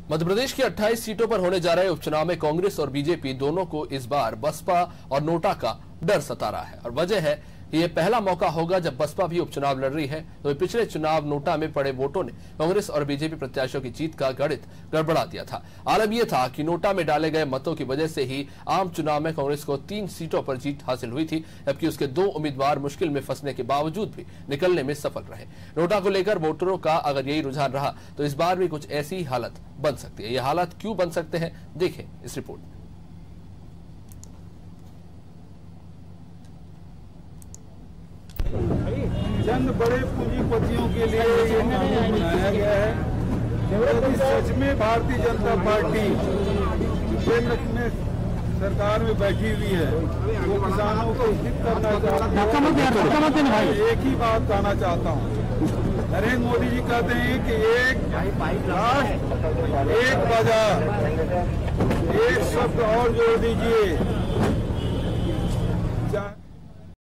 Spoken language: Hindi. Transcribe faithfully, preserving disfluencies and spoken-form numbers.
मध्य प्रदेश की अट्ठाईस सीटों पर होने जा रहे उपचुनाव में कांग्रेस और बीजेपी दोनों को इस बार बसपा और नोटा का डर सता रहा है और वजह है कि ये पहला मौका होगा जब बसपा भी उपचुनाव लड़ रही है। तो पिछले चुनाव नोटा में पड़े वोटों ने कांग्रेस और बीजेपी प्रत्याशियों की जीत का गणित गड़बड़ा दिया था। आलम यह था कि नोटा में डाले गए मतों की वजह से ही आम चुनाव में कांग्रेस को तीन सीटों पर जीत हासिल हुई थी, जबकि उसके दो उम्मीदवार मुश्किल में फंसने के बावजूद भी निकलने में सफल रहे। नोटा को लेकर वोटरों का अगर यही रुझान रहा तो इस बार भी कुछ ऐसी हालत बन सकती है। ये हालात क्यों बन सकते हैं, देखें इस रिपोर्ट में। चंद बड़े पूंजीपतियों के लिए ये कानून बनाया गया है। यदि सच में भारतीय जनता पार्टी केंद्र में सरकार में बैठी हुई है, वो किसानों को हित करना चाहती है। एक ही बात कहना चाहता हूँ, नरेंद्र मोदी जी कहते हैं कि एक राष्ट्र एक बाजार, एक शब्द और जोड़ दीजिए,